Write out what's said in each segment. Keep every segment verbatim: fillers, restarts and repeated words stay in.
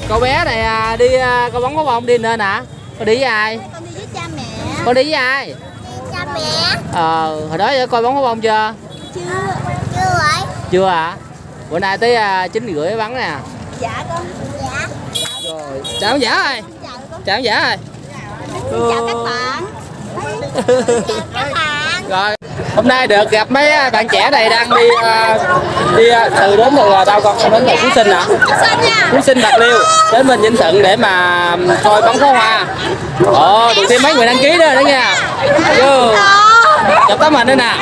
Cậu bé này à, đi à, coi bóng có bông đi nên hả? Con đi với ai? Con đi với cha mẹ. Con đi với ai? Cha mẹ. Ờ, hồi đó giờ coi bóng có bông chưa? Chưa. Chưa vậy? Chưa hả? Bữa nay tới à, chín rưỡi bắn nè. Dạ con. Dạ. Rồi, chào ông giả ơi. Chào con. Chào ông giả ơi. Chào các bạn. Chào các bạn. Rồi, hôm nay được gặp mấy bạn trẻ này đang đi uh, đi uh, từ đến từ đâu con? Đến từ Phú Sinh hả? Phú Sinh Bạc Liêu đến bên Vĩnh Thuận để mà coi bắn pháo hoa. Ồ, được thêm mấy người đăng ký đó đó nha. Vô. Chụp tấm hình đây nè.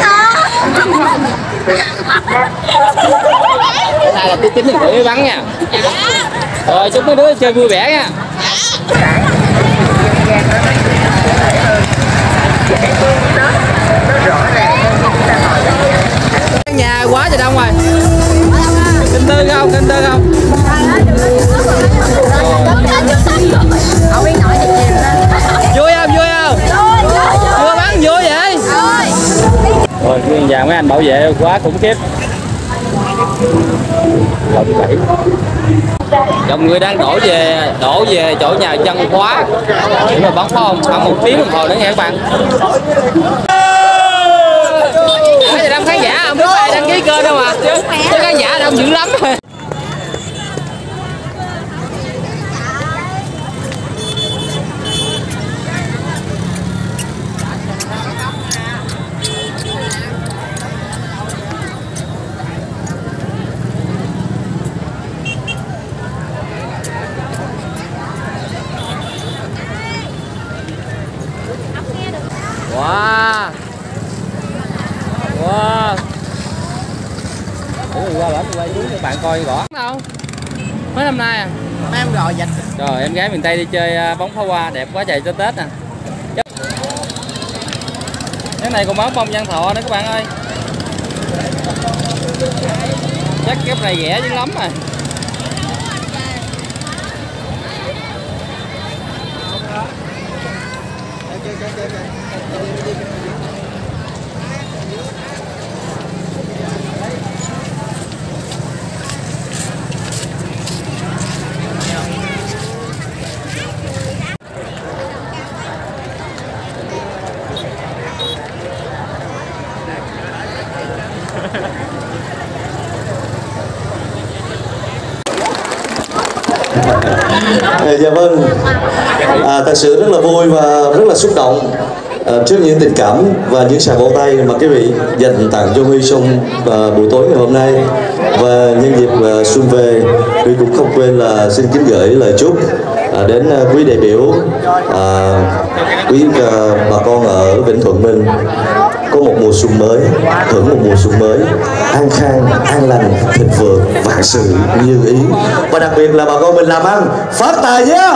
Cái này là tí chín rưỡi bắn nha. Rồi chúc mấy đứa chơi vui vẻ nha. Nhà quá trời đông rồi. Kinh tư không? Kinh tư không? Vui không? Vui không? Vui bắn vui vậy? Rồi nguyên vàng mấy anh bảo vệ quá khủng khiếp. Dòng người đang đổ về đổ về chỗ nhà Văn Hóa để mà bắn pháo không khoảng một tiếng đồng hồ nữa nha các bạn. Bây giờ đông khán giả không biết ai đăng ký kênh đâu mà chứ khán giả đông dữ lắm. Wow. Wow. Ủa qua bển quay xuống cho bạn coi gõ đâu. Mấy năm nay à? Mấy em rồi dịch. Rồi em gái miền Tây đi chơi bóng pháo hoa đẹp quá trời cho Tết nè. Cái này còn bắn bông Văn Thọ nữa các bạn ơi. Chắc cái này rẻ dữ lắm rồi. Dạ vâng, à, thật sự rất là vui và rất là xúc động à, trước những tình cảm và những tràng vỗ tay mà quý vị dành tặng cho Huy trong à, buổi tối ngày hôm nay. Và nhân dịp à, xuân về, Huy cũng không quên là xin kính gửi lời chúc à, đến à, quý đại biểu, à, quý à, bà con ở Vĩnh Thuận mình có một mùa xuân mới, hưởng một mùa xuân mới an khang, an lành, thịnh vượng, vạn sự như ý, và đặc biệt là bà con mình làm ăn phát tài nhé.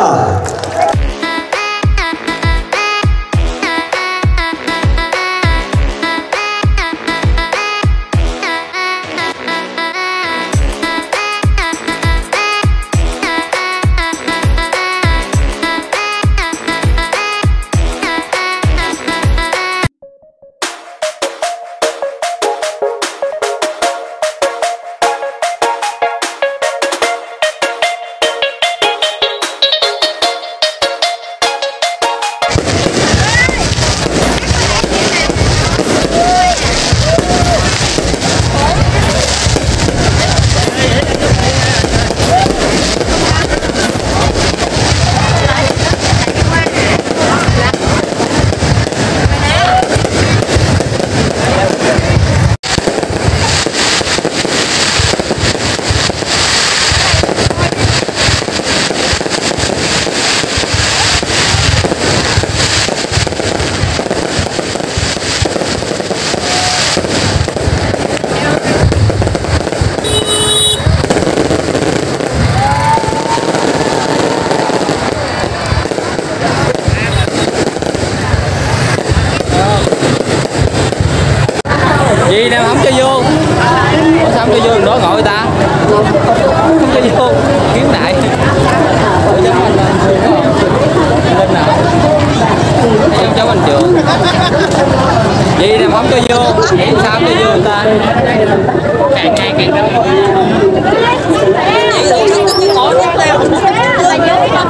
Gì nào không cho vô? Ủa sao không cho vô đó gọi người ta? Không cho vô, kiếm lại. Ủa cháu anh lên nào? Đây cháu anh Trường. Gì nào không cho vô? Sao không cho vô người ta? Càng ngày càng đông. Vậy là chắc tự nhiên ngồi tiếp theo.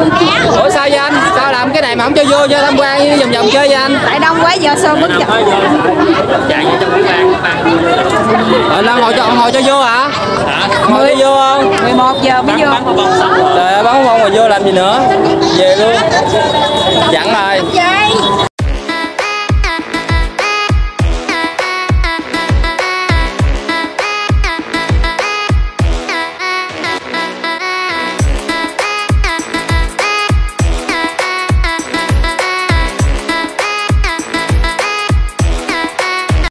Ủa sao vậy anh? Sao làm cái này mà không cho vô cho tham quan vòng vòng chơi vậy anh? Tại đông quá giờ sơ bước chặt. Chạy vô trong cái bàn bàn. Ờ, Lan ngồi cho ngồi cho vô hả? Ngồi cho vô không? mười một giờ mới vô. Bắn bóng xong rồi. Trời ơi, bắn bông mà vô làm gì nữa? Về luôn. Dặn rồi.